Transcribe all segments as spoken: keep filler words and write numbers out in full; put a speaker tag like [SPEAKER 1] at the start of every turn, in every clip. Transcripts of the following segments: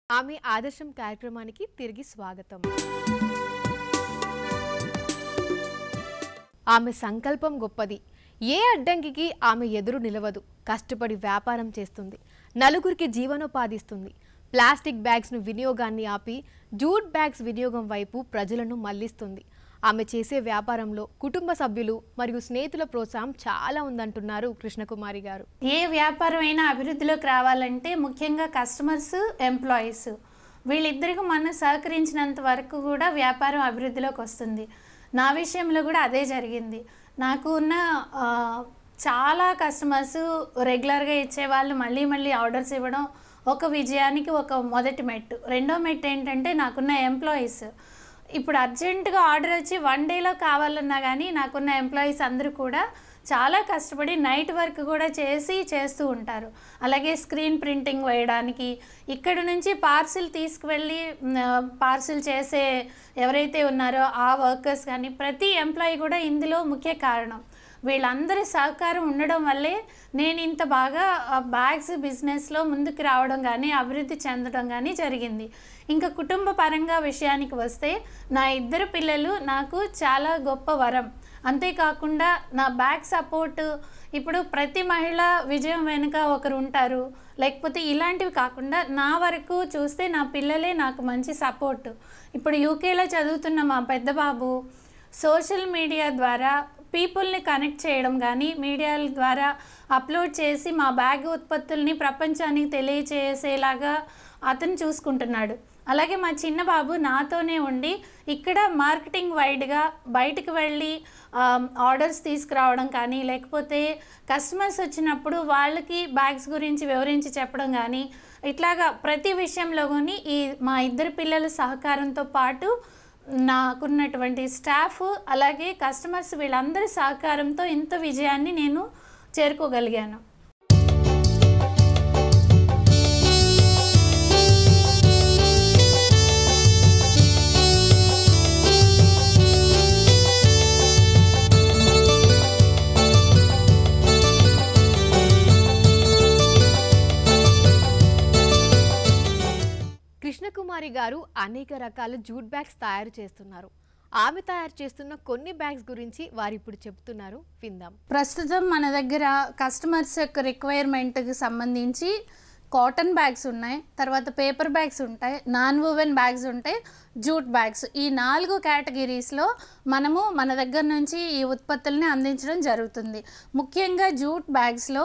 [SPEAKER 1] ఆమె ఆదర్శం కార్యక్రమానికి తిరిగి స్వాగతం. ఆమె సంకల్పం గొప్పది. ఏ అడ్డంకికి ఆమె ఎదురు నిలవదు. కష్టపడి వ్యాపారం చేస్తుంది. నలుగురికి జీవనోపాధిస్తుంది. ప్లాస్టిక్ బ్యాగ్స్ను వినియోగాన్ని ఆపి జూట్ బ్యాగ్స్ వినియోగం వైపు ప్రజలను మళ్లిస్తుంది. ఆమె చేసే వ్యాపారంలో కుటుంబ సభ్యులు మరియు స్నేహితుల ప్రోత్సాహం చాలా ఉందంటున్నారు కృష్ణకుమారి గారు.
[SPEAKER 2] ఏ వ్యాపారం అయినా అభివృద్ధిలోకి రావాలంటే ముఖ్యంగా కస్టమర్స్, ఎంప్లాయీస్ వీళ్ళిద్దరికి మనం సహకరించినంత వరకు కూడా వ్యాపారం అభివృద్ధిలోకి వస్తుంది. నా విషయంలో కూడా అదే జరిగింది. నాకు ఉన్న చాలా కస్టమర్స్ రెగ్యులర్గా ఇచ్చేవాళ్ళు మళ్ళీ మళ్ళీ ఆర్డర్స్ ఇవ్వడం ఒక విజయానికి ఒక మొదటి మెట్టు. రెండో మెట్టు ఏంటంటే నాకున్న ఎంప్లాయీస్. ఇప్పుడు అర్జెంటుగా ఆర్డర్ వచ్చి వన్ డేలో కావాలన్నా కానీ నాకున్న ఎంప్లాయీస్ అందరూ కూడా చాలా కష్టపడి నైట్ వర్క్ కూడా చేసి చేస్తూ ఉంటారు. అలాగే స్క్రీన్ ప్రింటింగ్ వేయడానికి ఇక్కడ నుంచి పార్సిల్ తీసుకువెళ్ళి పార్సిల్ చేసే ఎవరైతే ఉన్నారో ఆ వర్కర్స్ కానీ ప్రతి ఎంప్లాయీ కూడా ఇందులో ముఖ్య కారణం. వీళ్ళందరి సహకారం ఉండడం వల్లే నేను ఇంత బాగా బ్యాగ్స్ బిజినెస్లో ముందుకు రావడం కానీ అభివృద్ధి చెందడం కానీ జరిగింది. ఇంకా కుటుంబ పరంగా విషయానికి వస్తే నా ఇద్దరు పిల్లలు నాకు చాలా గొప్ప వరం. అంతేకాకుండా నా బ్యాక్ సపోర్ట్. ఇప్పుడు ప్రతి మహిళ విజయం వెనుక ఒకరు ఉంటారు. లేకపోతే ఇలాంటివి కాకుండా నా వరకు చూస్తే నా పిల్లలే నాకు మంచి సపోర్టు. ఇప్పుడు యూకేలో చదువుతున్న మా పెద్ద బాబు సోషల్ మీడియా ద్వారా పీపుల్ని కనెక్ట్ చేయడం కానీ మీడియాల ద్వారా అప్లోడ్ చేసి మా బ్యాగ్ ఉత్పత్తుల్ని ప్రపంచానికి తెలియచేసేలాగా అతను చూసుకుంటున్నాడు. అలాగే మా చిన్న బాబు నాతోనే ఉండి ఇక్కడ మార్కెటింగ్ వైడ్గా బయటకు వెళ్ళి ఆర్డర్స్ తీసుకురావడం కానీ లేకపోతే కస్టమర్స్ వచ్చినప్పుడు వాళ్ళకి బ్యాగ్స్ గురించి వివరించి చెప్పడం కానీ ఇట్లాగా ప్రతి విషయంలో కానీ ఈ మా ఇద్దరు పిల్లల సహకారంతో పాటు నాకున్నటువంటి స్టాఫ్ అలాగే కస్టమర్స్ వీళ్ళందరి సహకారంతో ఇంత విజయాన్ని నేను చేరుకోగలిగాను.
[SPEAKER 1] కృష్ణకుమారి గారు అనేక రకాల జూట్ బ్యాగ్స్ తయారు చేస్తున్నారు. ఆమె తయారు చేస్తున్న కొన్ని బ్యాగ్స్ గురించి వారు ఇప్పుడు చెప్తున్నారు, విందాం.
[SPEAKER 2] ప్రస్తుతం మన దగ్గర కస్టమర్స్ యొక్క రిక్వైర్మెంట్కి సంబంధించి కాటన్ బ్యాగ్స్ ఉన్నాయి, తర్వాత పేపర్ బ్యాగ్స్ ఉంటాయి, నాన్ వోవెన్ బ్యాగ్స్ ఉంటాయి, జూట్ బ్యాగ్స్. ఈ నాలుగు కేటగిరీస్లో మనము మన దగ్గర నుంచి ఈ ఉత్పత్తుల్ని అందించడం జరుగుతుంది. ముఖ్యంగా జూట్ బ్యాగ్స్లో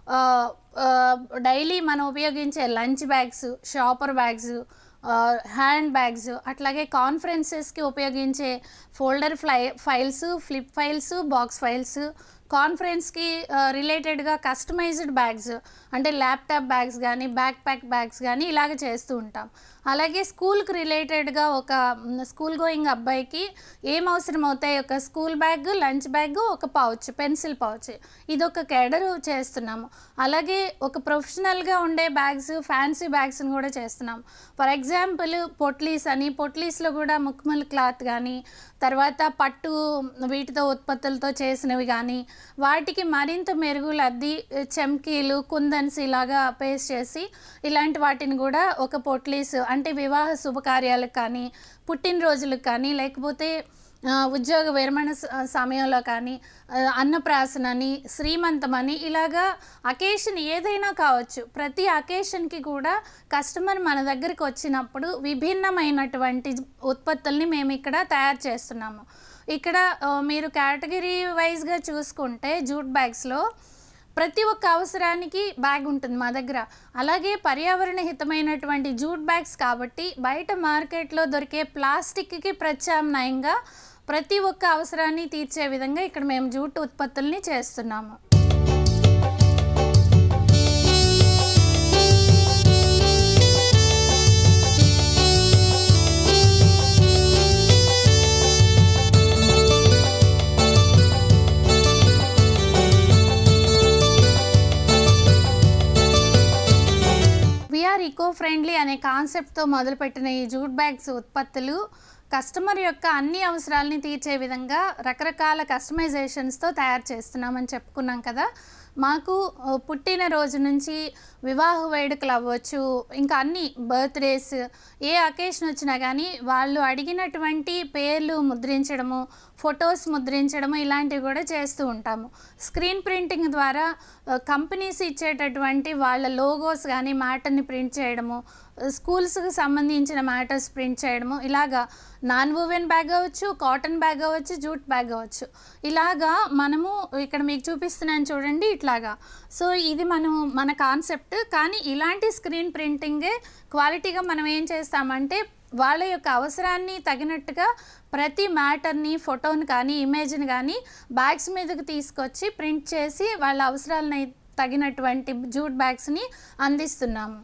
[SPEAKER 2] డైలీ మనం ఉపయోగించే lunch bags, shopper bags, hand bags, అట్లాగే కాన్ఫరెన్సెస్కి ఉపయోగించే folder fly files, flip files, box files, కాన్ఫరెన్స్కి రిలేటెడ్గా కస్టమైజ్డ్ బ్యాగ్స్ అంటే ల్యాప్టాప్ బ్యాగ్స్ కానీ బ్యాక్ ప్యాక్ బ్యాగ్స్ కానీ ఇలాగ చేస్తూ ఉంటాం. అలాగే స్కూల్కి రిలేటెడ్గా ఒక స్కూల్ గోయింగ్ అబ్బాయికి ఏం అవసరం అవుతాయి, ఒక స్కూల్ బ్యాగ్, లంచ్ బ్యాగ్, ఒక పౌచ్, పెన్సిల్ పౌచ్, ఇదొక కేడరు చేస్తున్నాము. అలాగే ఒక ప్రొఫెషనల్గా ఉండే బ్యాగ్స్, ఫ్యాన్సీ బ్యాగ్స్ని కూడా చేస్తున్నాం. ఫర్ ఎగ్జాంపుల్ పొట్లీస్ అని, పొట్లీస్లో కూడా ముక్మల్ క్లాత్ కానీ తర్వాత పట్టు వీటితో ఉత్పత్తులతో చేసినవి కానీ వాటికి మరింత మెరుగులు అద్ది చెమ్కీలు, కుందన్స్ ఇలాగా పేస్ట్ చేసి ఇలాంటి వాటిని కూడా ఒక పొట్లీస్ అంటే వివాహ శుభకార్యాలకు కానీ పుట్టినరోజులకు కానీ లేకపోతే ఉద్యోగ విరమణ సమయంలో కానీ అన్నప్రాసనని, శ్రీమంతమని ఇలాగా అకేషన్ ఏదైనా కావచ్చు. ప్రతి అకేషన్కి కూడా కస్టమర్ మన దగ్గరికి వచ్చినప్పుడు విభిన్నమైనటువంటి ఉత్పత్తుల్ని మేము ఇక్కడ తయారు చేస్తున్నాము. ఇక్కడ మీరు కేటగిరీ వైజ్గా చూసుకుంటే జూట్ బ్యాగ్స్లో ప్రతి ఒక్క అవసరానికి బ్యాగ్ ఉంటుంది మా దగ్గర. అలాగే పర్యావరణ హితమైనటువంటి జూట్ బ్యాగ్స్ కాబట్టి బయట మార్కెట్లో దొరికే ప్లాస్టిక్కి ప్రత్యామ్నాయంగా ప్రతి ఒక్క అవసరాన్ని తీర్చే విధంగా ఇక్కడ మేము జూట్ ఉత్పత్తుల్ని చేస్తున్నాము. వీఆర్ ఈకో ఫ్రెండ్లీ అనే కాన్సెప్ట్తో మొదలుపెట్టిన ఈ జూట్ బ్యాగ్స్ ఉత్పత్తులు కస్టమర్ యొక్క అన్ని అవసరాలని తీర్చే విధంగా రకరకాల కస్టమైజేషన్స్తో తయారు చేస్తున్నామని చెప్పుకున్నాం కదా. మాకు ఆ, పుట్టినరోజు నుంచి వివాహ వేడుకలు అవ్వచ్చు, ఇంకా అన్ని బర్త్డేస్, ఏ అకేషన్ వచ్చినా కానీ వాళ్ళు అడిగినటువంటి పేర్లు ముద్రించడము, ఫొటోస్ ముద్రించడము ఇలాంటివి కూడా చేస్తూ ఉంటాము. స్క్రీన్ ప్రింటింగ్ ద్వారా కంపెనీస్ ఇచ్చేటటువంటి వాళ్ళ లోగోస్ కానీ మ్యాటర్ని ప్రింట్ చేయడము, స్కూల్స్కి సంబంధించిన మ్యాటర్స్ ప్రింట్ చేయడము, ఇలాగా నాన్ వూవెన్ బ్యాగ్ అవ్వచ్చు, కాటన్ బ్యాగ్ అవ్వచ్చు, జూట్ బ్యాగ్ అవ్వచ్చు, ఇలాగా మనము ఇక్కడ మీకు చూపిస్తున్నాను చూడండి ఇట్లాగా. సో ఇది మనం మన కాన్సెప్ట్. కానీ ఇలాంటి స్క్రీన్ ప్రింటింగే క్వాలిటీగా మనం ఏం చేస్తామంటే వాళ్ళ యొక్క అవసరాన్ని తగినట్టుగా ప్రతి మ్యాటర్ని, ఫోటోని కానీ ఇమేజ్ని కానీ బ్యాగ్స్ మీదకి తీసుకొచ్చి ప్రింట్ చేసి వాళ్ళ అవసరాలని తగినటువంటి జూట్ బ్యాగ్స్ని అందిస్తున్నాము.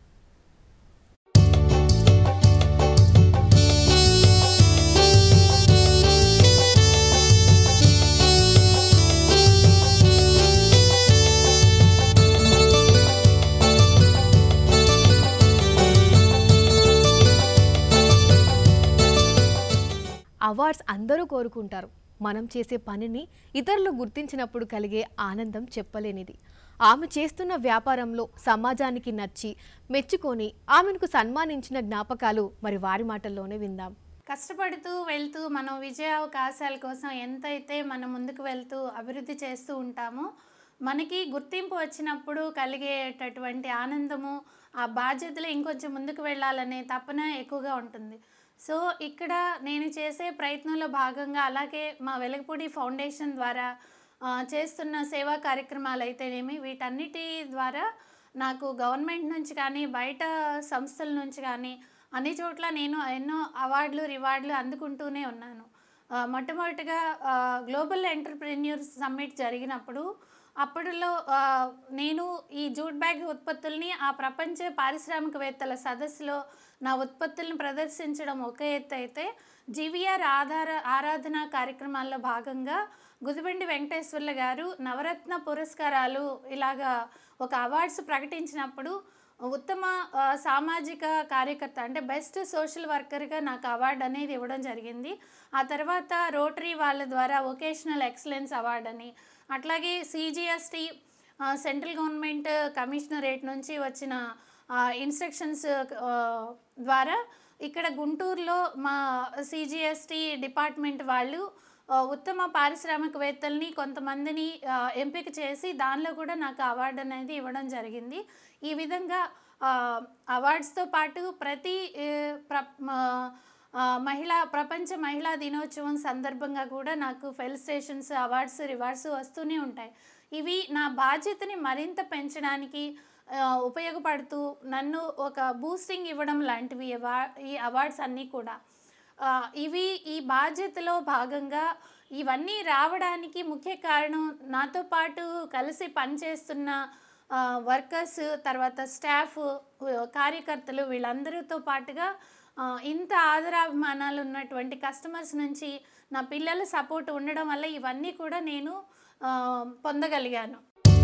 [SPEAKER 1] అవార్డ్స్ అందరూ కోరుకుంటారు. మనం చేసే పనిని ఇతరులు గుర్తించినప్పుడు కలిగే ఆనందం చెప్పలేనిది. ఆమె చేస్తున్న వ్యాపారంలో సమాజానికి నచ్చి మెచ్చుకొని ఆమెను సన్మానించిన జ్ఞాపకాలు మరి వారి మాటల్లోనే విందాం.
[SPEAKER 2] కష్టపడుతూ వెళ్తూ మనం విజయావకాశాల కోసం ఎంతైతే మనం ముందుకు వెళ్తూ అభివృద్ధి చేస్తూ ఉంటామో మనకి గుర్తింపు వచ్చినప్పుడు కలిగేటటువంటి ఆనందము, ఆ బాధ్యతలు ఇంకొంచెం ముందుకు వెళ్ళాలనే తపన ఎక్కువగా ఉంటుంది. సో ఇక్కడ నేను చేసే ప్రయత్నంలో భాగంగా అలాగే మా వెలగపూడి ఫౌండేషన్ ద్వారా చేస్తున్న సేవా కార్యక్రమాలు అయితేనేమి వీటన్నిటి ద్వారా నాకు గవర్నమెంట్ నుంచి కానీ బయట సంస్థల నుంచి కానీ అన్ని చోట్ల నేను ఎన్నో అవార్డులు రివార్డులు అందుకుంటూనే ఉన్నాను. మొట్టమొదటిగా గ్లోబల్ ఎంటర్‌ప్రెన్యూర్స్ సమ్మిట్ జరిగినప్పుడు అప్పుడులో నేను ఈ జూట్ బ్యాగ్ ఉత్పత్తుల్ని ఆ ప్రపంచ పారిశ్రామికవేత్తల సదస్సులో నా ఉత్పత్తులను ప్రదర్శించడం ఒక ఎత్తు అయితే జీవీఆర్ ఆధార ఆరాధన కార్యక్రమాల్లో భాగంగా గుదిబండి వెంకటేశ్వర్లు గారు నవరత్న పురస్కారాలు ఇలాగా ఒక అవార్డ్స్ ప్రకటించినప్పుడు ఉత్తమ సామాజిక కార్యకర్త అంటే బెస్ట్ సోషల్ వర్కర్గా నాకు అవార్డు అనేది ఇవ్వడం జరిగింది. ఆ తర్వాత రోటరీ వాళ్ళ ద్వారా వొకేషనల్ ఎక్సలెన్స్ అవార్డు అని, అట్లాగే సిజిఎస్టీ సెంట్రల్ గవర్నమెంట్ కమిషనరేట్ నుంచి వచ్చిన ఇన్స్ట్రక్షన్స్ ద్వారా ఇక్కడ గుంటూరులో మా సిజిఎస్టీ డిపార్ట్మెంట్ వాళ్ళు ఉత్తమ పారిశ్రామికవేత్తల్ని కొంతమందిని ఎంపిక చేసి దానిలో కూడా నాకు అవార్డు అనేది ఇవ్వడం జరిగింది. ఈ విధంగా అవార్డ్స్తో పాటు ప్రతి ప్ర మహిళా ప్రపంచ మహిళా దినోత్సవం సందర్భంగా కూడా నాకు ఫెలిసిటేషన్స్, అవార్డ్స్, రివార్డ్స్ వస్తూనే ఉంటాయి. ఇవి నా బాధ్యతని మరింత పెంచడానికి ఉపయోగపడుతూ నన్ను ఒక బూస్టింగ్ ఇవ్వడం లాంటివి ఈ అవార్డ్స్ అన్నీ కూడా. ఇవి ఈ బాధ్యతలో భాగంగా ఇవన్నీ రావడానికి ముఖ్య కారణం నాతో పాటు కలిసి పనిచేస్తున్న వర్కర్స్, తర్వాత స్టాఫ్, కార్యకర్తలు వీళ్ళందరితో పాటుగా ఇంత ఆదరాభిమానాలు ఉన్నటువంటి కస్టమర్స్ నుంచి నా పిల్లల సపోర్ట్ ఉండడం వల్ల ఇవన్నీ కూడా నేను పొందగలిగాను.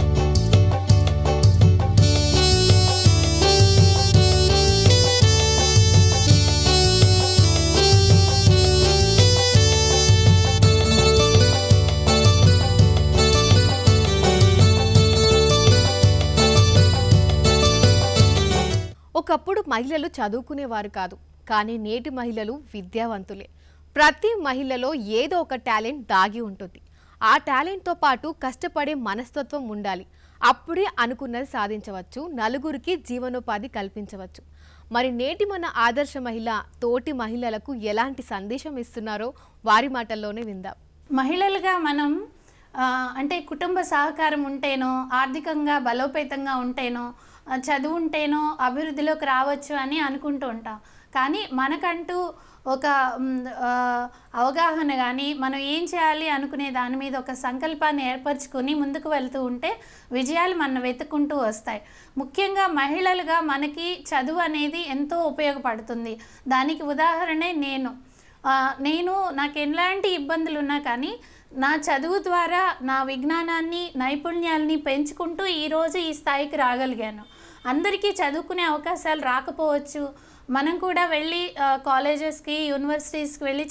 [SPEAKER 1] ఒకప్పుడు మహిళలు చదువుకునేవారు కాదు, కానీ నేటి మహిళలు విద్యావంతులే. ప్రతి మహిళలో ఏదో ఒక టాలెంట్ దాగి ఉంటుంది. ఆ టాలెంట్తో పాటు కష్టపడే మనస్తత్వం ఉండాలి. అప్పుడే అనుకున్నది సాధించవచ్చు, నలుగురికి జీవనోపాధి కల్పించవచ్చు. మరి నేటి మన ఆదర్శ మహిళ తోటి మహిళలకు ఎలాంటి సందేశం ఇస్తున్నారో వారి మాటల్లోనే విందాం.
[SPEAKER 2] మహిళలుగా మనం అంటే కుటుంబ సహకారం ఉంటేనో, ఆర్థికంగా బలోపేతంగా ఉంటేనో, చదువు ఉంటేనో అభివృద్ధిలోకి రావచ్చు అని అనుకుంటూ ఉంటాం. కానీ మనకంటూ ఒక అవగాహన కానీ మనం ఏం చేయాలి అనుకునే దాని మీద ఒక సంకల్పాన్ని ఏర్పరచుకొని ముందుకు వెళ్తూ ఉంటే విజయాలు మనం వెతుక్కుంటూ వస్తాయి. ముఖ్యంగా మహిళలుగా మనకి చదువు అనేది ఎంతో ఉపయోగపడుతుంది. దానికి ఉదాహరణే నేను నేను నాకు ఎలాంటి ఇబ్బందులు ఉన్నా కానీ నా చదువు ద్వారా నా విజ్ఞానాన్ని, నైపుణ్యాలని పెంచుకుంటూ ఈరోజు ఈ స్థాయికి రాగలిగాను. అందరికీ చదువుకునే అవకాశాలు రాకపోవచ్చు, మనం కూడా వెళ్ళి కాలేజెస్కి, యూనివర్సిటీస్కి వెళ్ళి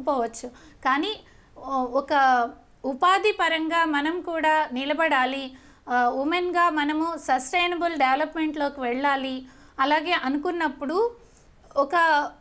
[SPEAKER 2] చదువుకోకపోవచ్చు. కానీ ఒక ఉపాధి పరంగా మనం కూడా నిలబడాలి, ఉమెన్గా మనము సస్టైనబుల్ డెవలప్మెంట్లోకి వెళ్ళాలి అలాగే అనుకున్నప్పుడు ఒక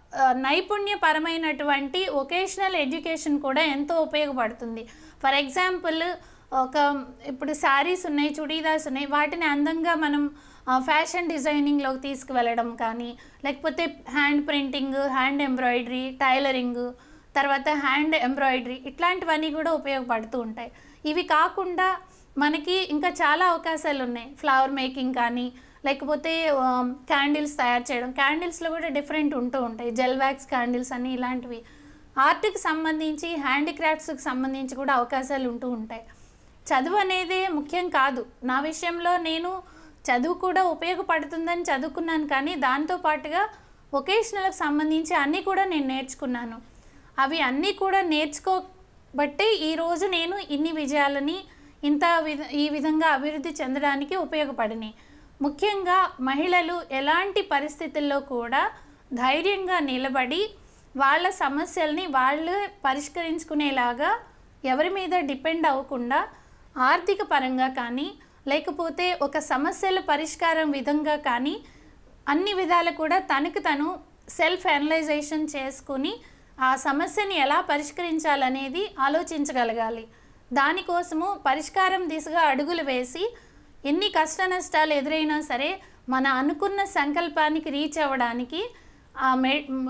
[SPEAKER 2] నైపుణ్యపరమైనటువంటి వొకేషనల్ ఎడ్యుకేషన్ కూడా ఎంతో ఉపయోగపడుతుంది. ఫర్ ఎగ్జాంపుల్ ఒక ఇప్పుడు శారీస్ ఉన్నాయి, చుడీదార్స్ ఉన్నాయి, వాటిని అందంగా మనం ఫ్యాషన్ డిజైనింగ్లోకి తీసుకువెళ్ళడం కానీ, లేకపోతే hand printing, hand embroidery, tailoring, తర్వాత హ్యాండ్ ఎంబ్రాయిడరీ ఇట్లాంటివన్నీ కూడా ఉపయోగపడుతూ ఉంటాయి. ఇవి కాకుండా మనకి ఇంకా చాలా అవకాశాలు ఉన్నాయి. ఫ్లవర్ మేకింగ్ కానీ, లేకపోతే క్యాండిల్స్ తయారు చేయడం, క్యాండిల్స్లో కూడా డిఫరెంట్ ఉంటూ ఉంటాయి, జెల్ వ్యాక్స్ క్యాండిల్స్ అని ఇలాంటివి. ఆర్ట్కి సంబంధించి, హ్యాండీక్రాఫ్ట్స్కి సంబంధించి కూడా అవకాశాలు ఉంటూ ఉంటాయి. చదువు అనేది ముఖ్యం కాదు. నా విషయంలో నేను చదువు కూడా ఉపయోగపడుతుందని చదువుకున్నాను, కానీ దాంతోపాటుగా వొకేషనల్కి సంబంధించి అన్నీ కూడా నేను నేర్చుకున్నాను. అవి అన్నీ కూడా నేర్చుకోబట్టే ఈరోజు నేను ఇన్ని విజయాలని ఇంత విధ ఈ విధంగా అభివృద్ధి చెందడానికి ఉపయోగపడినాయి. ముఖ్యంగా మహిళలు ఎలాంటి పరిస్థితుల్లో కూడా ధైర్యంగా నిలబడి వాళ్ళ సమస్యల్ని వాళ్ళే పరిష్కరించుకునేలాగా ఎవరి మీద డిపెండ్ అవ్వకుండా ఆర్థిక పరంగా కానీ, లేకపోతే ఒక సమస్యల పరిష్కారం విధంగా కానీ అన్ని విధాలు కూడా తనకు తను సెల్ఫ్ అనలైజేషన్ చేసుకుని ఆ సమస్యని ఎలా పరిష్కరించాలనేది ఆలోచించగలగాలి. దానికోసము పరిష్కారం దిశగా అడుగులు వేసి ఎన్ని కష్ట నష్టాలు ఎదురైనా సరే మన అనుకున్న సంకల్పానికి రీచ్ అవ్వడానికి, ఆ మే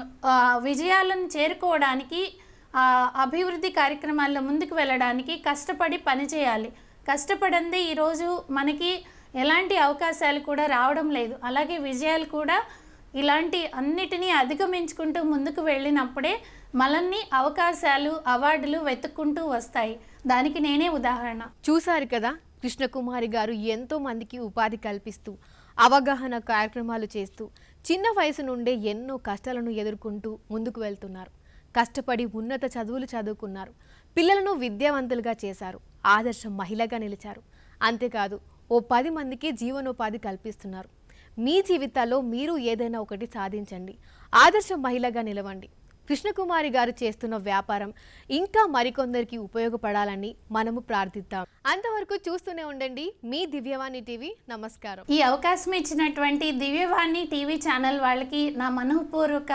[SPEAKER 2] విజయాలను చేరుకోవడానికి, ఆ అభివృద్ధి కార్యక్రమాల్లో ముందుకు వెళ్ళడానికి కష్టపడి పనిచేయాలి. కష్టపడందే ఈరోజు మనకి ఎలాంటి అవకాశాలు కూడా రావడం లేదు. అలాగే విజయాలు కూడా ఇలాంటి అన్నిటినీ అధిగమించుకుంటూ ముందుకు వెళ్ళినప్పుడే మనల్ని అవకాశాలు, అవార్డులు వెతుక్కుంటూ వస్తాయి. దానికి నేనే ఉదాహరణ.
[SPEAKER 1] చూశారు కదా, కృష్ణకుమారి గారు ఎంతో మందికి ఉపాధి కల్పిస్తూ, అవగాహన కార్యక్రమాలు చేస్తూ, చిన్న వయసు నుండే ఎన్నో కష్టాలను ఎదుర్కొంటూ ముందుకు వెళ్తున్నారు. కష్టపడి ఉన్నత చదువులు చదువుకున్నారు, పిల్లలను విద్యావంతులుగా చేశారు, ఆదర్శ మహిళగా నిలిచారు. అంతేకాదు ఓ పది మందికి జీవనోపాధి కల్పిస్తున్నారు. మీ జీవితాల్లో మీరు ఏదైనా ఒకటి సాధించండి, ఆదర్శ మహిళగా నిలవండి. కృష్ణకుమారి గారు చేస్తున్న వ్యాపారం ఇంకా మరికొందరికి ఉపయోగపడాలని మనము ప్రార్థిద్దాం. అంతవరకు చూస్తూనే ఉండండి మీ దివ్యవాణి టీవీ. నమస్కారం.
[SPEAKER 2] ఈ అవకాశం ఇచ్చినటువంటి దివ్యవాణి టీవీ ఛానల్ వాళ్ళకి నా మనఃపూర్వక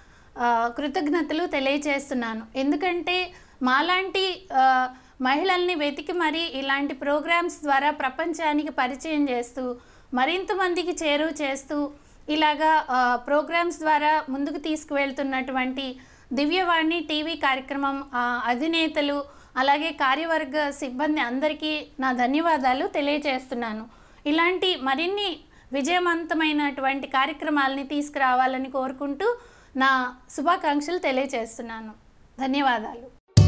[SPEAKER 2] కృతజ్ఞతలు తెలియజేస్తున్నాను. ఎందుకంటే మాలాంటి మహిళల్ని వెతికి మరి ఇలాంటి ప్రోగ్రామ్స్ ద్వారా ప్రపంచానికి పరిచయం చేస్తూ, మరింత మందికి చేరువ చేస్తూ, ఇలాగా ప్రోగ్రామ్స్ ద్వారా ముందుకు తీసుకువెళ్తున్నటువంటి దివ్యవాణి టీవీ కార్యక్రమం అధినేతలు అలాగే కార్యవర్గ సిబ్బంది అందరికీ నా ధన్యవాదాలు తెలియజేస్తున్నాను. ఇలాంటి మరిన్ని విజయవంతమైనటువంటి కార్యక్రమాలని తీసుకురావాలని కోరుకుంటూ నా శుభాకాంక్షలు తెలియజేస్తున్నాను. ధన్యవాదాలు.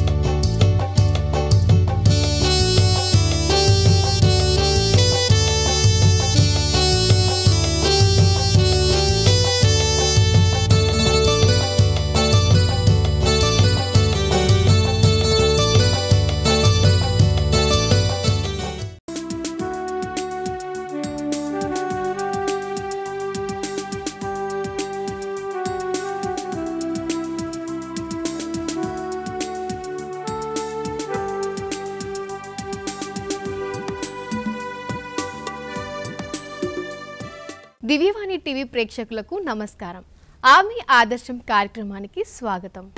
[SPEAKER 1] దివ్యవాణి టీవీ ప్రేక్షకులకు నమస్కారం. ఆమె ఆదర్శం కార్యక్రమానికి స్వాగతం.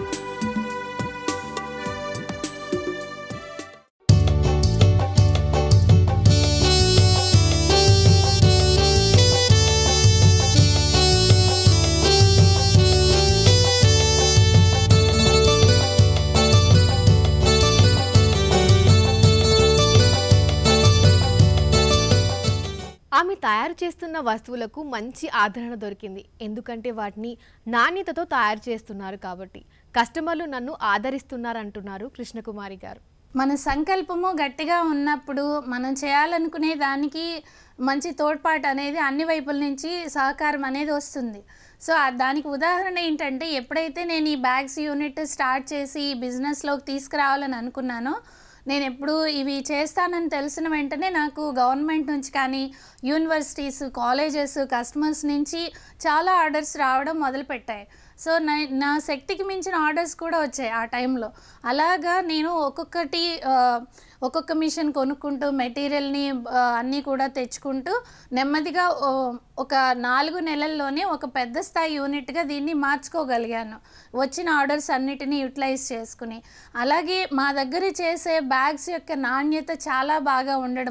[SPEAKER 1] ఆమె తయారు చేస్తున్న వస్తువులకు మంచి ఆదరణ దొరికింది. ఎందుకంటే వాటిని నాణ్యతతో తయారు చేస్తున్నారు కాబట్టి. కస్టమర్లు నన్ను ఆదరిస్తున్నారు అంటున్నారు కృష్ణకుమారి గారు.
[SPEAKER 2] మన సంకల్పము గట్టిగా ఉన్నప్పుడు మనం చేయాలనుకునే దానికి మంచి తోడ్పాటు అనేది అన్ని వైపుల నుంచి సహకారం అనేది వస్తుంది. సో దానికి ఉదాహరణ ఏంటంటే, ఎప్పుడైతే నేను ఈ బ్యాగ్స్ యూనిట్ స్టార్ట్ చేసి ఈ బిజినెస్లోకి తీసుకురావాలని అనుకున్నానో, నేను ఎప్పుడు ఇవి చేస్తానని తెలిసిన వెంటనే నాకు గవర్నమెంట్ నుంచి కానీ యూనివర్సిటీస్, కాలేజెస్, కస్టమర్స్ నుంచి చాలా ఆర్డర్స్ రావడం మొదలుపెట్టాయి. సో నా నా శక్తికి మించిన ఆర్డర్స్ కూడా వచ్చాయి ఆ టైంలో. అలాగా నేను ఒక్కొక్కటి ఒక్కొక్క మిషన్ కొనుక్కుంటూ మెటీరియల్ని అన్నీ కూడా తెచ్చుకుంటూ నెమ్మదిగా ఒక నాలుగు నెలల్లోనే ఒక పెద్ద స్థాయి యూనిట్గా దీన్ని మార్చుకోగలిగాను, వచ్చిన ఆర్డర్స్ అన్నిటినీ యూటిలైజ్ చేసుకుని. అలాగే మా దగ్గర చేసే బ్యాగ్స్ యొక్క నాణ్యత చాలా బాగా ఉండడం,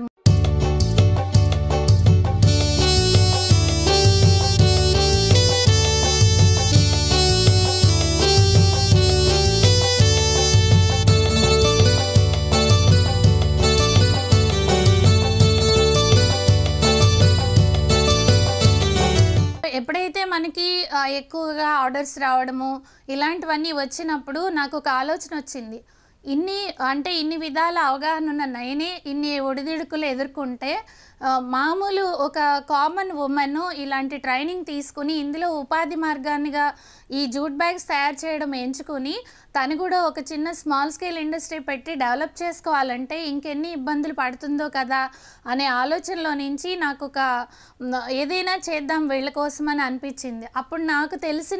[SPEAKER 2] ఎప్పుడైతే మనకి ఎక్కువగా ఆర్డర్స్ రావడము ఇలాంటివన్నీ వచ్చినప్పుడు నాకు ఒక ఆలోచన వచ్చింది. ఇన్ని అంటే ఇన్ని విధాల అవగాహన ఉన్న నేనే ఇన్ని ఒడిదుడుకులు ఎదుర్కొంటే మామూలు ఒక కామన్ ఉమెన్ ఇలాంటి ట్రైనింగ్ తీసుకుని ఇందులో ఉపాధి మార్గాన్నిగా ఈ జూట్ బ్యాగ్స్ తయారు చేయడం ఎంచుకుని తను కూడా ఒక చిన్న స్మాల్ స్కేల్ ఇండస్ట్రీ పెట్టి డెవలప్ చేసుకోవాలంటే ఇంకెన్ని ఇబ్బందులు పడుతుందో కదా అనే ఆలోచనలో నుంచి నాకు ఒక ఏదైనా చేద్దాం వీళ్ళ కోసం అని అనిపించింది. అప్పుడు నాకు తెలిసిన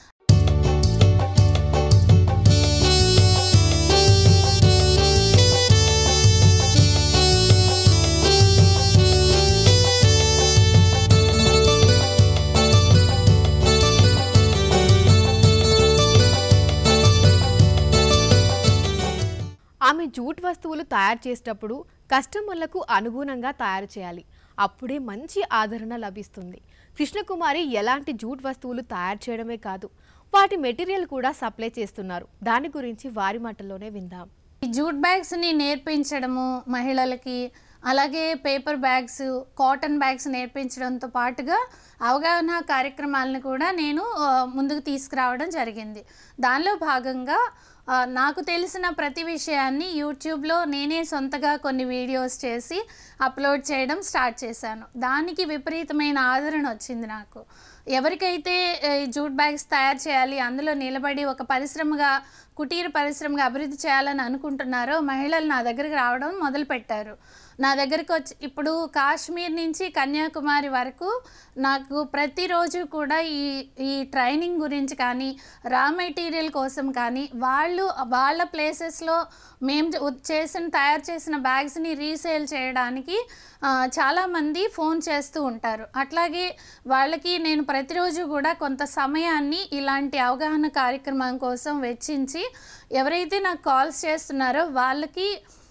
[SPEAKER 1] ఆమె జూట్ వస్తువులు తయారు చేసేటప్పుడు కస్టమర్లకు అనుగుణంగా తయారు చేయాలి, అప్పుడే మంచి ఆదరణ లభిస్తుంది. కృష్ణకుమారి ఎలాంటి జూట్ వస్తువులు తయారు చేయడమే కాదు, వాటి మెటీరియల్ కూడా సప్లై చేస్తున్నారు. దాని గురించి వారి మాటల్లోనే విందాం.
[SPEAKER 2] ఈ జూట్ బ్యాగ్స్ని నేర్పించడము మహిళలకి, అలాగే పేపర్ బ్యాగ్స్, కాటన్ బ్యాగ్స్ నేర్పించడంతో పాటుగా అవగాహన కార్యక్రమాలను కూడా నేను ముందుకు తీసుకురావడం జరిగింది. దానిలో భాగంగా నాకు తెలిసిన ప్రతి విషయాన్ని యూట్యూబ్లో నేనే సొంతగా కొన్ని వీడియోస్ చేసి అప్లోడ్ చేయడం స్టార్ట్ చేశాను. దానికి విపరీతమైన ఆదరణ వచ్చింది నాకు. ఎవరికైతే జూట్ బ్యాగ్స్ తయారు చేయాలి, అందులో నిలబడి ఒక పరిశ్రమగా, కుటీర పరిశ్రమగా అభివృద్ధి చేయాలని అనుకుంటున్నారో మహిళలు నా దగ్గరికి రావడం మొదలుపెట్టారు. నా దగ్గరికి వచ్చి ఇప్పుడు కాశ్మీర్ నుంచి కన్యాకుమారి వరకు నాకు ప్రతిరోజు కూడా ఈ ఈ ట్రైనింగ్ గురించి కానీ, రా మెటీరియల్ కోసం కానీ, వాళ్ళు వాళ్ళ ప్లేసెస్లో మేము చేసిన తయారు చేసిన బ్యాగ్స్ని రీసేల్ చేయడానికి చాలామంది ఫోన్ చేస్తూ ఉంటారు. అట్లాగే వాళ్ళకి నేను ప్రతిరోజు కూడా కొంత సమయాన్ని ఇలాంటి అవగాహన కార్యక్రమం కోసం వెచ్చించి ఎవరైతే నాకు కాల్స్ చేస్తున్నారో వాళ్ళకి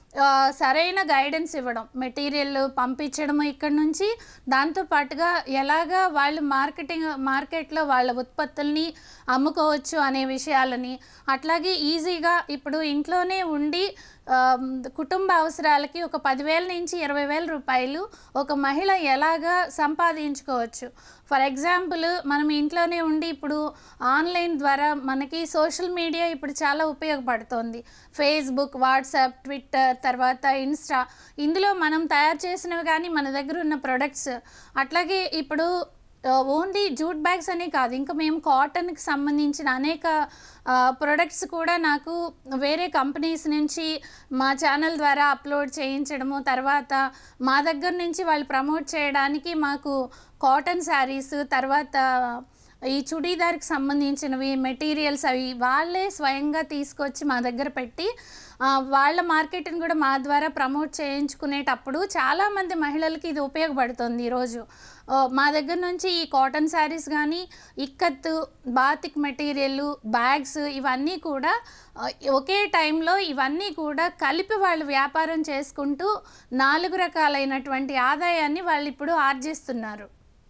[SPEAKER 2] సరైన గైడెన్స్ ఇవ్వడం, మెటీరియల్ పంపించడము ఇక్కడ నుంచి, దాంతోపాటుగా ఎలాగా వాళ్ళు మార్కెటింగ్ మార్కెట్లో వాళ్ళ ఉత్పత్తుల్ని అమ్ముకోవచ్చు అనే విషయాలని, అట్లాగే ఈజీగా ఇప్పుడు ఇంట్లోనే ఉండి కుటుంబ అవసరాలకి ఒక పదివేల నుంచి ఇరవై వేల రూపాయలు ఒక మహిళ ఎలాగా సంపాదించుకోవచ్చు. ఫర్ ఎగ్జాంపుల్ మనం ఇంట్లోనే ఉండి ఇప్పుడు ఆన్లైన్ ద్వారా మనకి సోషల్ మీడియా ఇప్పుడు చాలా ఉపయోగపడుతుంది. ఫేస్బుక్, వాట్సాప్, ట్విట్టర్, తర్వాత ఇన్స్టా, ఇందులో మనం తయారు చేసినవి కానీ మన దగ్గర ఉన్న ప్రొడక్ట్స్, అట్లాగే ఇప్పుడు ఓన్లీ జూట్ బ్యాగ్స్ అనే కాదు, ఇంకా మేము కాటన్కి సంబంధించిన అనేక ప్రొడక్ట్స్ కూడా నాకు వేరే కంపెనీస్ నుంచి మా ఛానల్ ద్వారా అప్లోడ్ చేయించడము, తర్వాత మా దగ్గర నుంచి వాళ్ళు ప్రమోట్ చేయడానికి మాకు కాటన్ శారీస్, తర్వాత ఈ చుడీదార్కి సంబంధించినవి మెటీరియల్స్ అవి వాళ్ళే స్వయంగా తీసుకొచ్చి మా దగ్గర పెట్టి వాళ్ళ మార్కెట్ని కూడా మా ద్వారా ప్రమోట్ చేయించుకునేటప్పుడు చాలామంది మహిళలకి ఇది ఉపయోగపడుతుంది. ఈరోజు మా దగ్గర నుంచి ఈ కాటన్ శారీస్ కానీ, ఇక్కత్, బాతిక్ మెటీరియల్, బ్యాగ్స్ ఇవన్నీ కూడా ఒకే టైంలో ఇవన్నీ కూడా కలిపి వాళ్ళు వ్యాపారం చేసుకుంటూ నాలుగు రకాలైనటువంటి ఆదాయాన్ని వాళ్ళు ఇప్పుడు ఆర్జిస్తున్నారు.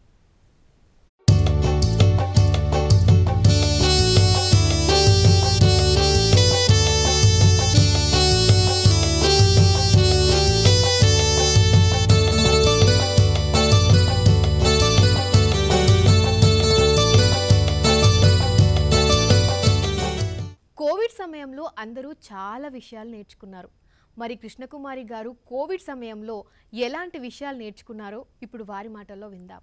[SPEAKER 1] కోవిడ్ సమయంలో అందరూ చాలా విషయాలు నేర్చుకున్నారు. మరి కృష్ణకుమారి గారు కోవిడ్ సమయంలో ఎలాంటి విషయాలు నేర్చుకున్నారో ఇప్పుడు వారి మాటల్లో విందాం.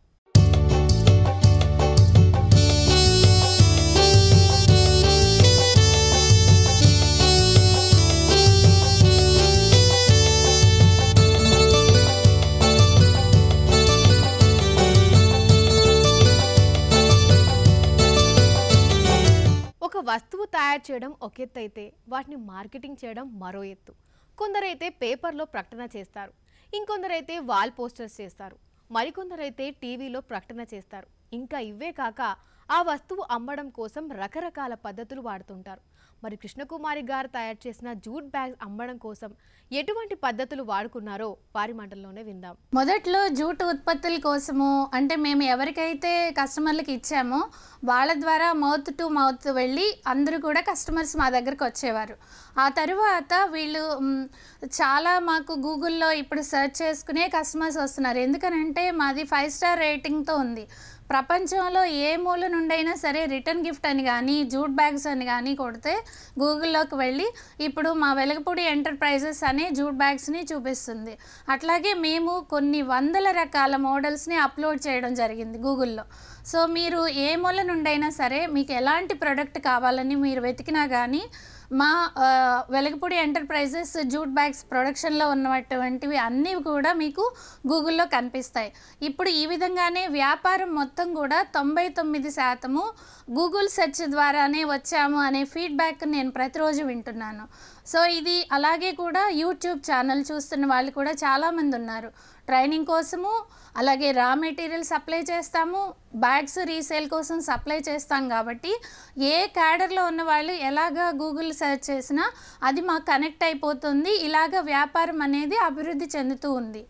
[SPEAKER 1] వస్తువు తయారు చేయడం ఒక ఎత్తు అయితే వాటిని మార్కెటింగ్ చేయడం మరో ఎత్తు. కొందరైతే పేపర్లో ప్రకటన చేస్తారు, ఇంకొందరైతే వాల్ పోస్టర్స్ చేస్తారు, మరికొందరైతే టీవీలో ప్రకటన చేస్తారు. ఇంకా ఇవే కాక ఆ వస్తువు అమ్మడం కోసం రకరకాల పద్ధతులు వాడుతుంటారు. మరి కృష్ణకుమారి గారు తయారు చేసిన జూట్ బ్యాగ్ అమ్మడం కోసం ఎటువంటి పద్ధతులు వాడుకున్నారో వారి మాటల్లోనే విందాం.
[SPEAKER 2] మొదట్లో జూట్ ఉత్పత్తుల కోసము అంటే మేము ఎవరికైతే కస్టమర్లకు ఇచ్చామో వాళ్ళ ద్వారా మౌత్ టు మౌత్ వెళ్ళి అందరూ కూడా కస్టమర్స్ మా దగ్గరకు వచ్చేవారు. ఆ తరువాత వీళ్ళు చాలా మాకు గూగుల్లో ఇప్పుడు సెర్చ్ చేసుకునే కస్టమర్స్ వస్తున్నారు. ఎందుకనంటే మాది ఫైవ్ స్టార్ రేటింగ్తో ఉంది. ప్రపంచంలో ఏ మూల నుండైనా సరే రిటర్న్ గిఫ్ట్ అని కానీ జూట్ బ్యాగ్స్ అని కానీ కొడితే గూగుల్లోకి వెళ్ళి ఇప్పుడు మా వెలగపూడి ఎంటర్ప్రైజెస్ అనే జూట్ బ్యాగ్స్ని చూపిస్తుంది. అట్లాగే మేము కొన్ని వందల రకాల మోడల్స్ని అప్లోడ్ చేయడం జరిగింది గూగుల్లో. సో మీరు ఏ మూల నుండైనా సరే మీకు ఎలాంటి ప్రోడక్ట్ కావాలని మీరు వెతికినా కానీ మా వెలగపూడి ఎంటర్ప్రైజెస్ జూట్ బ్యాగ్స్ ప్రొడక్షన్లో ఉన్నటువంటివి అన్నీ కూడా మీకు గూగుల్లో కనిపిస్తాయి. ఇప్పుడు ఈ విధంగానే వ్యాపారం మొత్తం కూడా తొంభై తొమ్మిది శాతము గూగుల్ సెర్చ్ ద్వారానే వచ్చాము అనే ఫీడ్బ్యాక్ నేను ప్రతిరోజు వింటున్నాను. సో ఇది అలాగే కూడా యూట్యూబ్ ఛానల్ చూస్తున్న వాళ్ళు కూడా చాలామంది ఉన్నారు. ట్రైనింగ్ కోసము అలాగే రా మెటీరియల్ సప్లై చేస్తాము, బ్యాగ్స్ రీసేల్ కోసం సప్లై చేస్తాం. కాబట్టి ఏ క్యాడర్లో ఉన్న వాళ్ళు ఎలాగ గూగుల్ సెర్చ్ చేసినా అది మాకు కనెక్ట్ అయిపోతుంది. ఇలాగ వ్యాపారం అనేది అభివృద్ధి చెందుతూ ఉంది.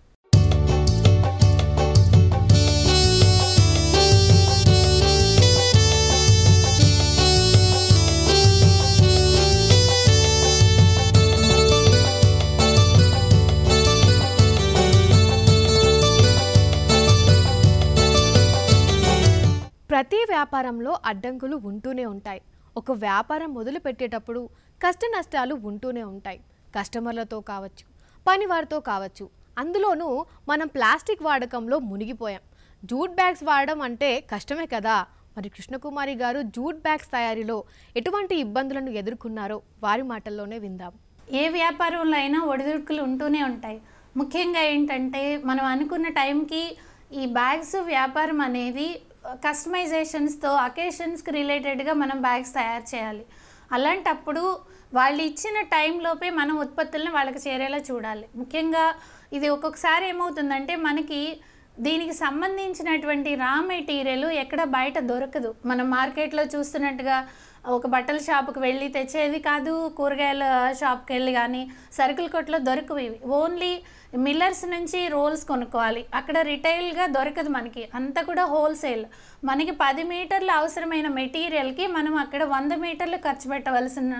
[SPEAKER 1] ప్రతి వ్యాపారంలో అడ్డంకులు ఉంటూనే ఉంటాయి. ఒక వ్యాపారం మొదలు పెట్టేటప్పుడు కష్ట నష్టాలు ఉంటూనే ఉంటాయి. కస్టమర్లతో కావచ్చు, పనివారితో కావచ్చు. అందులోనూ మనం ప్లాస్టిక్ వాడకంలో మునిగిపోయాం. జూట్ బ్యాగ్స్ వాడడం అంటే కష్టమే కదా. మరి కృష్ణకుమారి గారు జూట్ బ్యాగ్స్ తయారీలో ఎటువంటి ఇబ్బందులను ఎదుర్కొన్నారో వారి మాటల్లోనే విందాం.
[SPEAKER 2] ఏ వ్యాపారంలో అయినా ఒడిదుడుకులు ఉంటూనే ఉంటాయి. ముఖ్యంగా ఏంటంటే మనం అనుకున్న టైంకి ఈ బ్యాగ్స్ వ్యాపారం అనేది కస్టమైజేషన్స్తో అకేషన్స్కి రిలేటెడ్గా మనం బ్యాగ్స్ తయారు చేయాలి. అలాంటప్పుడు వాళ్ళు ఇచ్చిన టైంలోపే మనం ఉత్పత్తులను వాళ్ళకి చేరేలా చూడాలి. ముఖ్యంగా ఇది ఒక్కొక్కసారి ఏమవుతుందంటే మనకి దీనికి సంబంధించినటువంటి రా మెటీరియల్ ఎక్కడ బయట దొరకదు. మనం మార్కెట్లో చూస్తున్నట్టుగా ఒక బట్టల షాపుకి వెళ్ళి తెచ్చేది కాదు, కూరగాయల షాప్కి వెళ్ళి కానీ సరుకుల కొట్లో దొరకవు. ఇవి ఓన్లీ మిల్లర్స్ నుంచి రోల్స్ కొనుక్కోవాలి. అక్కడ రిటైల్గా దొరకదు మనకి, అంతా కూడా హోల్సేల్. మనకి పది మీటర్లు అవసరమైన మెటీరియల్కి మనం అక్కడ వంద మీటర్లు ఖర్చు పెట్టవలసిన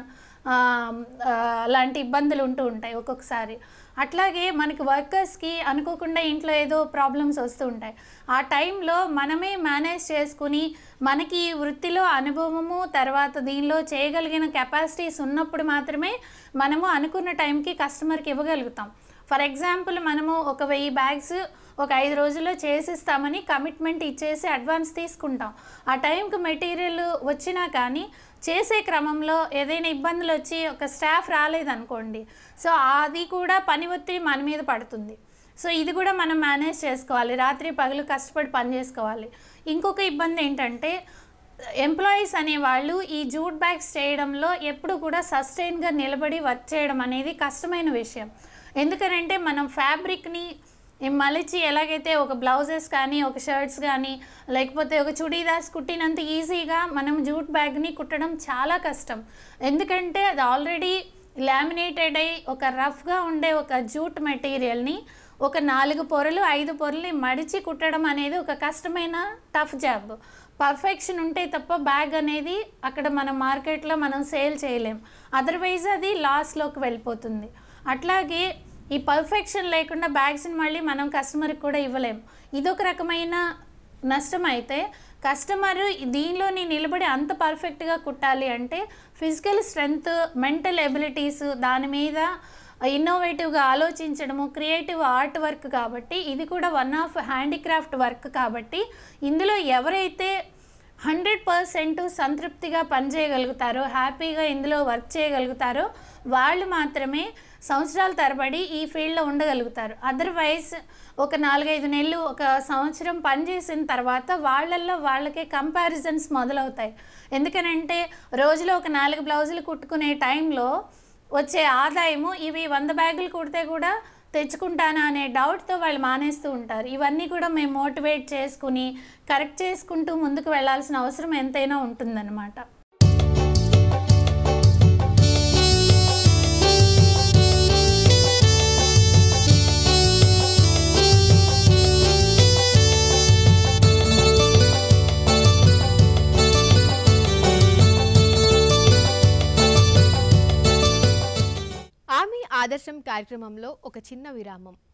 [SPEAKER 2] అలాంటి ఇబ్బందులు ఉంటూ ఉంటాయి ఒక్కొక్కసారి. అట్లాగే మనకి వర్కర్స్కి అనుకోకుండా ఇంట్లో ఏదో ప్రాబ్లమ్స్ వస్తూ ఉంటాయి. ఆ టైంలో మనమే మేనేజ్ చేసుకుని మనకి వృత్తిలో అనుభవము తర్వాత దీనిలో చేయగలిగిన కెపాసిటీస్ ఉన్నప్పుడు మాత్రమే మనము అనుకున్న టైంకి కస్టమర్కి ఇవ్వగలుగుతాం. ఫర్ ఎగ్జాంపుల్ మనము ఒక వెయ్యి బ్యాగ్స్ ఒక ఐదు రోజుల్లో చేసిస్తామని కమిట్మెంట్ ఇచ్చేసి అడ్వాన్స్ తీసుకుంటాం. ఆ టైంకి మెటీరియల్ వచ్చినా కానీ చేసే క్రమంలో ఏదైనా ఇబ్బందులు వచ్చి ఒక స్టాఫ్ రాలేదనుకోండి, సో అది కూడా పని ఒత్తిడి మన మీద పడుతుంది. సో ఇది కూడా మనం మేనేజ్ చేసుకోవాలి. రాత్రి పగలు కష్టపడి పని చేసుకోవాలి. ఇంకొక ఇబ్బంది ఏంటంటే ఎంప్లాయీస్ అనేవాళ్ళు ఈ జూట్ బ్యాగ్స్ చేయడంలో ఎప్పుడు కూడా సస్టైన్గా నిలబడి వర్క్ చేయడం అనేది కష్టమైన విషయం. ఎందుకనంటే మనం ఫ్యాబ్రిక్ని మలిచి ఎలాగైతే ఒక బ్లౌజెస్ కానీ ఒక షర్ట్స్ కానీ లేకపోతే ఒక చుడీదార్స్ కుట్టినంత ఈజీగా మనం జూట్ బ్యాగ్ని కుట్టడం చాలా కష్టం. ఎందుకంటే అది ఆల్రెడీ లామినేటెడ్ అయ్యి ఒక రఫ్గా ఉండే ఒక జూట్ మెటీరియల్ని ఒక నాలుగు పొరలు ఐదు పొరలు మడిచి కుట్టడం అనేది ఒక కష్టమైన టఫ్ జాబ్. పర్ఫెక్షన్ ఉంటే తప్ప బ్యాగ్ అనేది అక్కడ మన మార్కెట్లో మనం సేల్ చేయలేం, అదర్వైజ్ అది లాస్లోకి వెళ్ళిపోతుంది. అట్లాగే ఈ పర్ఫెక్షన్ లేకుండా బ్యాగ్స్ని మళ్ళీ మనం కస్టమర్కి కూడా ఇవ్వలేం. ఇదొక రకమైన నష్టం. అయితే కస్టమరు దీనిలోని నిలబడి అంత పర్ఫెక్ట్గా కుట్టాలి అంటే ఫిజికల్ స్ట్రెంగ్త్, మెంటల్ ఎబిలిటీస్, దాని మీద ఇన్నోవేటివ్గా ఆలోచించడము, క్రియేటివ్ ఆర్ట్ వర్క్. కాబట్టి ఇది కూడా వన్ ఆఫ్ హ్యాండీక్రాఫ్ట్ వర్క్. కాబట్టి ఇందులో ఎవరైతే హండ్రెడ్ పర్సెంట్ సంతృప్తిగా పనిచేయగలుగుతారో, హ్యాపీగా ఇందులో వర్క్ చేయగలుగుతారో వాళ్ళు మాత్రమే సంవత్సరాల తరబడి ఈ ఫీల్డ్లో ఉండగలుగుతారు. అదర్వైజ్ ఒక నాలుగైదు నెలలు ఒక సంవత్సరం పనిచేసిన తర్వాత వాళ్ళల్లో వాళ్ళకే కంపారిజన్స్ మొదలవుతాయి. ఎందుకనంటే రోజులో ఒక నాలుగు బ్లౌజులు కుట్టుకునే టైంలో వచ్చే ఆదాయము ఇవి వంద బ్యాగులు కుడితే కూడా తెచ్చుకుంటానా అనే డౌట్తో వాళ్ళు మానేస్తూ ఉంటారు. ఇవన్నీ కూడా మేము మోటివేట్ చేసుకుని కరెక్ట్ చేసుకుంటూ ముందుకు వెళ్ళాల్సిన అవసరం ఎంతైనా ఉంటుందన్నమాట.
[SPEAKER 1] ఆమె ఆదర్శం కార్యక్రమంలో ఒక చిన్న విరామం.